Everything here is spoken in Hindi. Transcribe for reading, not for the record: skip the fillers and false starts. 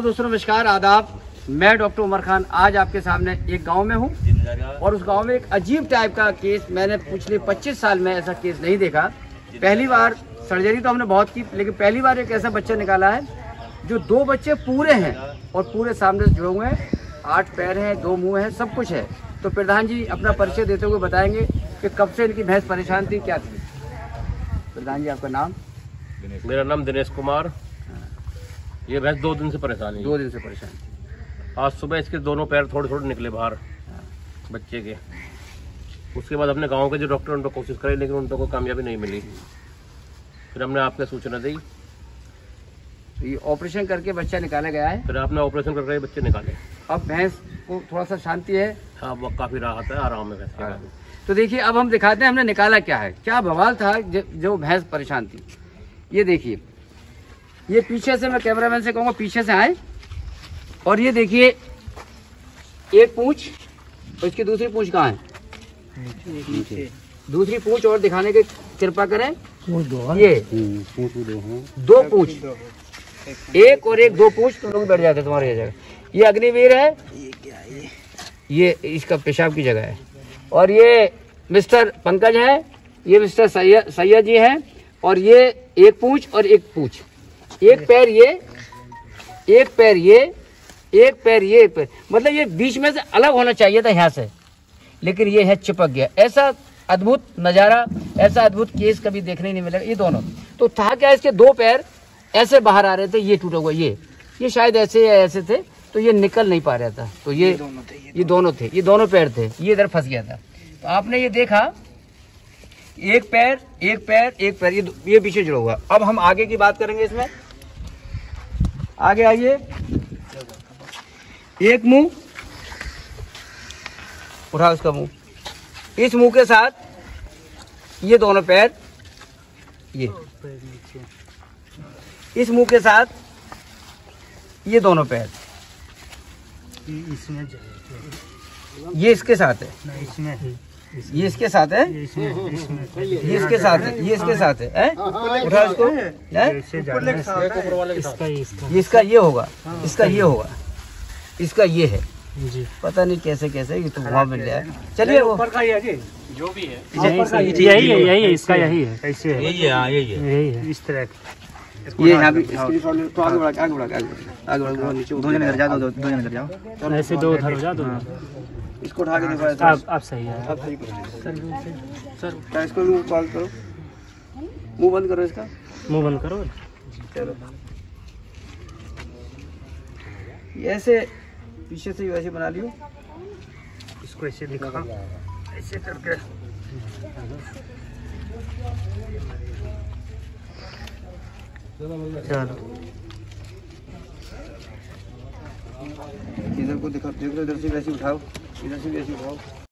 दोस्तों, नमस्कार, आदाब। मैं डॉक्टर उमर खान आज आपके सामने एक गांव में हूं और उस गांव में एक अजीब टाइप का केस मैंने पिछले 25 साल में ऐसा केस नहीं देखा। पहली बार सर्जरी तो हमने बहुत की, लेकिन पहली बार एक ऐसा बच्चा निकाला है जो 2 बच्चे पूरे हैं और पूरे सामने से जुड़े हुए हैं, 8 पैर हैं, 2 मुँह हैं, सब कुछ है। तो प्रधान जी अपना परिचय देते हुए बताएंगे कि कब से इनकी भैंस परेशान थी, क्या थी। प्रधान जी, आपका नाम? मेरा नाम दिनेश कुमार। ये भैंस 2 दिन से परेशान है। 2 दिन से परेशान थी। आज सुबह इसके दोनों पैर थोड़े थोड़े निकले बाहर बच्चे के। उसके बाद अपने गांव के जो डॉक्टर उनको कोशिश करे, लेकिन उनको कोई कामयाबी नहीं मिली। फिर हमने आपने सूचना दी, ये ऑपरेशन करके बच्चा निकाला गया है। फिर आपने ऑपरेशन करके बच्चे निकाले। अब भैंस को थोड़ा सा शांति है। हाँ, वो काफी राहत है, आराम है भैंस का। तो देखिए, अब हम दिखाते हैं हमने निकाला क्या है, क्या बवाल था जो भैंस परेशान थी। ये देखिए, ये पीछे से, मैं कैमरामैन से कहूँगा पीछे से आए, और ये देखिए एक पूंछ और इसकी दूसरी पूंछ कहाँ है? दूसरी पूंछ और दिखाने की कृपा करें। ये 2 पूंछ, एक और एक 2 पूंछ, तुम लोग बैठ जाते तुम्हारी ये जगह। ये अग्निवीर है, ये इसका पेशाब की जगह है। और ये मिस्टर पंकज है, ये मिस्टर सैयद जी है। और ये एक पूंछ और एक पूंछ, एक पैर ये, एक पैर ये, एक पैर ये, एक पैर, मतलब ये बीच में से अलग होना चाहिए था यहाँ से, लेकिन ये है चिपक गया। ऐसा अद्भुत नज़ारा, ऐसा अद्भुत केस कभी देखने नहीं मिलेगा। ये दोनों तो था क्या, इसके 2 पैर ऐसे बाहर आ रहे थे, ये टूटा हुआ, ये शायद ऐसे या ऐसे थे, तो ये निकल नहीं पा रहा था। तो ये दोनों थे, ये दोनों पैर थे, ये इधर फंस गया था। तो आपने ये देखा, एक पैर, एक पैर, एक पैर, ये पीछे जुड़ा हुआ। अब हम आगे की बात करेंगे इसमें। आगे आइए, एक मुंह, उठा उसका मुंह, इस मुंह के साथ ये दोनों पैर, ये इस मुंह के साथ ये दोनों पैर, ये इसके साथ है, ये इसके साथ है, ये इसके साथ है, ये इसके साथ है। उठा इसको, इसका ये होगा, इसका ये होगा, इसका ये है जी। पता नहीं कैसे कैसे ये तो वहाँ मिल जाए। चलिए, वो जो भी है यही है, इसका यही है, ऐसे है, यही है इस तरह। ये यहाँ भी तो आगे बढ़ा, नीचे 2 जने जाओ, 2 जने जाओ, ऐसे 2 उधर हो जाओ, 2 इसको उठा के देखो। आप सही है, आप सही करो सर। इसको मुंह बंद करो, मुंह बंद करो, इसका मुंह बंद करो। चलो, ऐसे पीछे से वैसे बना लियो, इसको ऐसे दिखा, ऐसे करके चलो। इधर को दिखा, इधर से वैसे उठाओ, इधर से वैसे उठाओ।